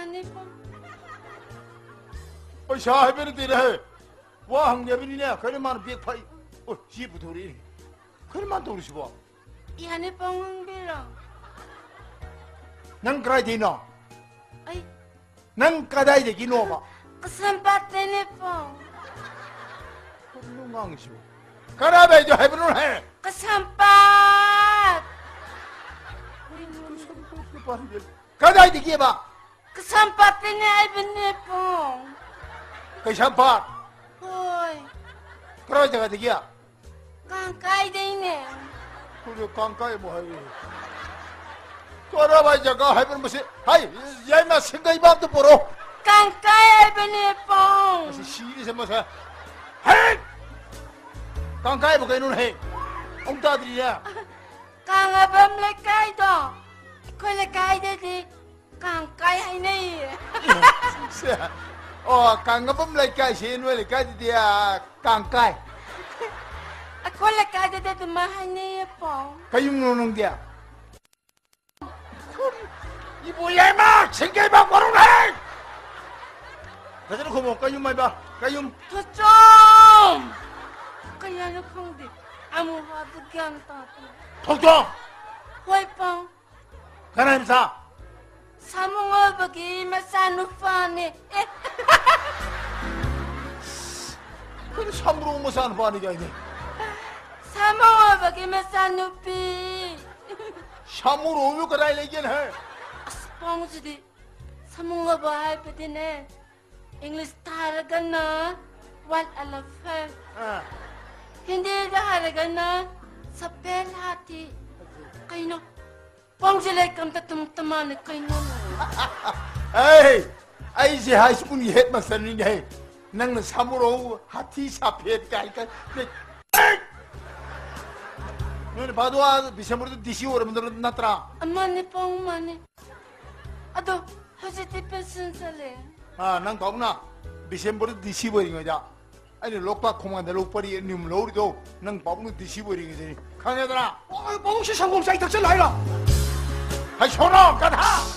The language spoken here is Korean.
이하네 뽕. 샤 해베르데레 와 항내빈이냐 그래만 빅파이 지부토리 그래만 도르시보 이하네 뽕 빌라. 난 그라이디나 아이 난 까다이데 기노바 kesempatannya pong. 훌륭왕시오 가라베 저 해베르 해 Kesempat. 까다이데 기봐 Kesempatannya ay bener pong. 그 샴파 Hoy, 그라이데가 되기야 kangkay din eh. 그래 강가에 뭐 하이 가라베 저가 해베르 무슨 하이 야이마 생각이 밥도 보러 Kangkay ay bener pong. 시리세 뭐사 헤이 강가에 뭐 그이는 해 엉따들이야 Kang abam lekay do. Ko lekay di kangkay ay na eh. càng ngấp lại cái xin với lại cái gì à càng cay Ako lekay di tumahan niya pong. cái dùng nông dia 이보야 마 생각이 막 모르네 다들 고모 cái dùng mày ba cái dùng To chom. Kaya na kong di. Amo habagyan tato. 통통 Hoy pong. 가나 힘사 Samunga bagi masanufane. 그 삼으로 뭐 사는 반이가 이네 Samunga bagi masanupi. 삼으로 오면 그라 얘기는 해 Pong jadi samunga bahay pati na. English talaga na. What elephant. Hindi talaga na. Sa pelhati. Kayo no. Pong sila kang tatumtaman kayo no. 에이 아이지 하이스푼이 헷만 쓰는 게 나는 삼으로 하티 사피에 깔까 너네 봐도 비세모르도 디시 오르면 나더라 Amani pong mani. Ado, hositi pesan sale. 난 거구나 비세모르도 디시 버린 거자 아니 록바 코만데 록바리 님 로리도 난 바보는 디시 버린 거지 강해더라 바동씨 상공사이 닥쳐 나이라. 하이 쇼노 가다